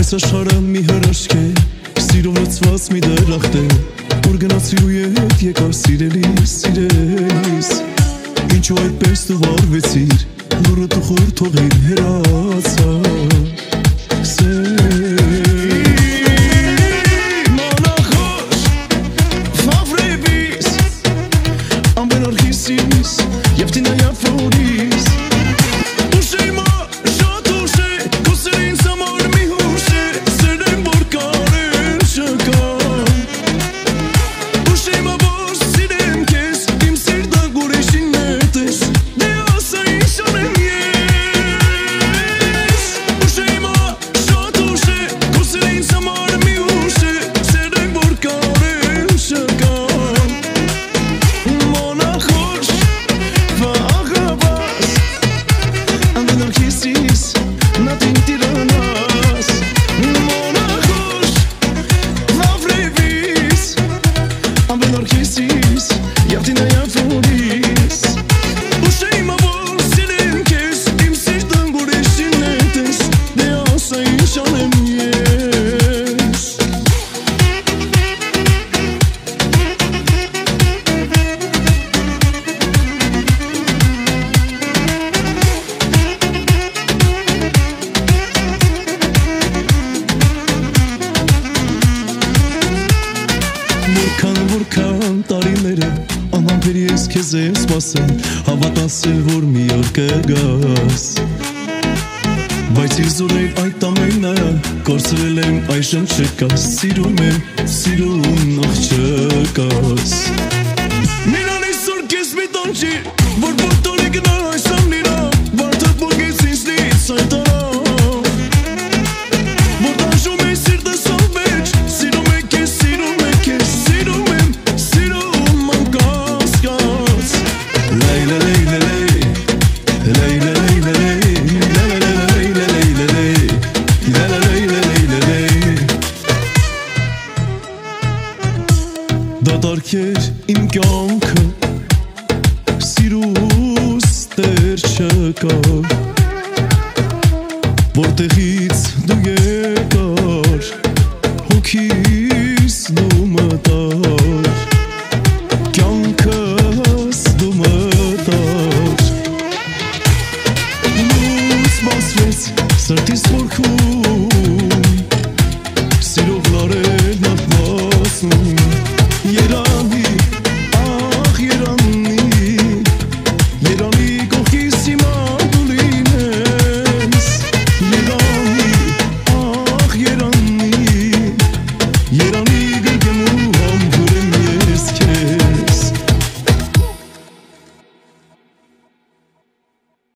Այս աշխարհը մի հրաշք է, սիրով լցված մի դրախտ է, որ գնաց սիրու հետ եկար սիրելիս, սիրելիս, ինչու այդպես դու վարվեցիր, լուրը դու խոր թողիր հեռացա, Monachos, Favrevis, Ambenarchisis, Jeftina Jaforis. Որքան տարիներ է անհամբերի ես քեզ եմ սպասել հավատաս է որ մի օր կգաս բայց իր զորել այդ ամենը կորցրել եմ այժմ չկաս սիրում եմ սիրուն աղջկաս Միրանից զոր քեզ մի տոնջի որ բոլորի գնա այս ամնիրա վարդը բոգից ինձնից այդ Դատարկեր իմ կյանքը սիրուս տեր չկար որտեղից դու եկար հոգի